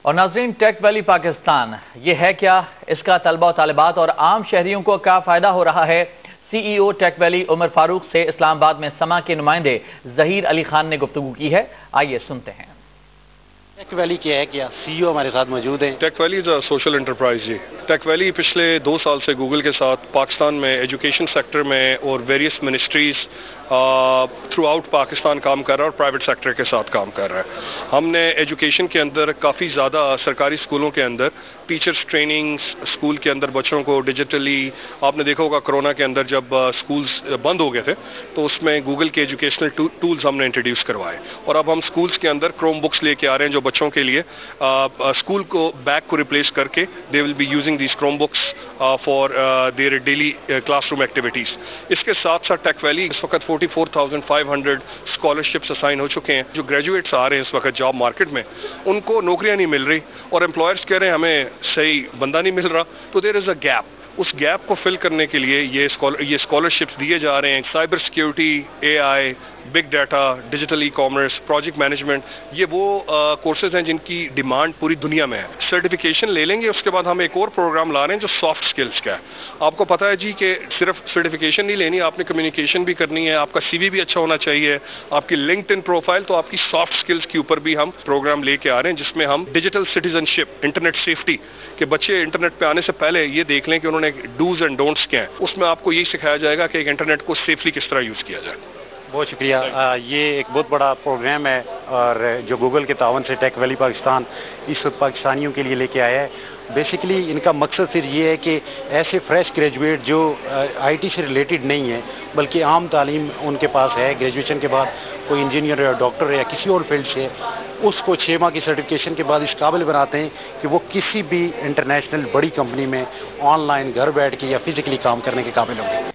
اور ناظرین، ٹیک ویلی پاکستان یہ ہے کیا؟ اس کا طلبہ و طالبات اور عام شہریوں کو کیا فائدہ ہو رہا ہے؟ سی ای او ٹیک ویلی عمر فاروق سے اسلام آباد میں سما کے نمائندے ظہیر علی خان نے گفتگو کی ہے، آئیے سنتے ہیں۔ ٹیک ویلی کیا ہے؟ کیا سی ای او ہمارے ساتھ موجود ہیں؟ Tech Valley is a social enterprise ji. Tech Valley پچھلے 2 سال سے گوگل کے ساتھ پاکستان میں ایجوکیشن سیکٹر میں اور various ministries throughout Pakistan کام کر رہا ہے اور پرائیویٹ سیکٹر کے ساتھ کام کر رہا ہے۔ ہم نے ایجوکیشن کے اندر کافی زیادہ سرکاری اسکولوں کے اندر ٹیچرس ٹریننگز، اسکول کے اندر بچوں کو ڈیجیٹلی، آپ نے دیکھا ہوگا کرونا کے اندر جب اسکولز بند ہو گئے تھے تو اس میں گوگل کے ایجوکیشنل ٹولز ہم نے انٹروڈیوس کروائے، اور اب ہم اسکولز کے اندر کروم بکس لے کے آ رہے ہیں جو بچوں کے لیے اسکول کو بیگ کو ریپلیس کر کے they will be using these Chromebooks for their daily classroom activities. اس کے ساتھ ساتھ ٹیک ویلی اس وقت 44,500 اسکالرشپس اسائن ہو چکے ہیں۔ جو گریجویٹس آ رہے ہیں اس وقت جاب مارکیٹ میں، ان کو نوکریاں نہیں مل رہی اور امپلائرس کہہ رہے ہیں ہمیں صحیح بندہ نہیں مل رہا، تو دیر از اے گیپ۔ اس گیپ کو فل کرنے کے لیے یہ اسکالرشپس دیے جا رہے ہیں۔ Cyber security, A I, big data, digital e commerce, project management, یہ وہ کورسز ہیں جن کی ڈیمانڈ پوری دنیا میں ہے۔ سرٹیفکیشن لے لیں گے، اس کے بعد ہم ایک اور پروگرام لا رہے ہیں جو سافٹ سکلز کا ہے۔ آپ کو پتہ ہے جی کہ صرف سرٹیفکیشن نہیں لینی، آپ نے کمیونیکیشن بھی کرنی ہے، آپ کا سی وی بھی اچھا ہونا چاہیے، آپ کی لنکڈ ان پروفائل، تو آپ کی سافٹ سکلز کے اوپر بھی ہم پروگرام لے کے آ رہے ہیں جس میں ہم digital citizenship, internet safety, کہ بچے انٹرنیٹ پہ آنے سے پہلے یہ دیکھ لیں کہ انہوں نے ڈوز اینڈ ڈونٹس کیا ہیں۔ اس میں آپ کو یہی سکھایا جائے گا کہ ایک انٹرنیٹ کو سیفلی کس طرح یوز کیا جائے۔ بہت شکریہ۔ یہ ایک بہت بڑا پروگرام ہے اور جو گوگل کے تعاون سے ٹیک ویلی پاکستان اس وقت پاکستانیوں کے لیے لے کے آیا ہے۔ بیسیکلی ان کا مقصد صرف یہ ہے کہ ایسے فریش گریجویٹ جو آئی ٹی سے ریلیٹڈ نہیں ہے بلکہ عام تعلیم ان کے پاس ہے، گریجویشن کے بعد کوئی انجینئر یا ڈاکٹر یا کسی اور فیلڈ سے، اس کو 6 ماہ کی سرٹیفکیشن کے بعد اس قابل بناتے ہیں کہ وہ کسی بھی انٹرنیشنل بڑی کمپنی میں آن لائن گھر بیٹھ کے یا فزیکلی کام کرنے کے قابل ہوں گے۔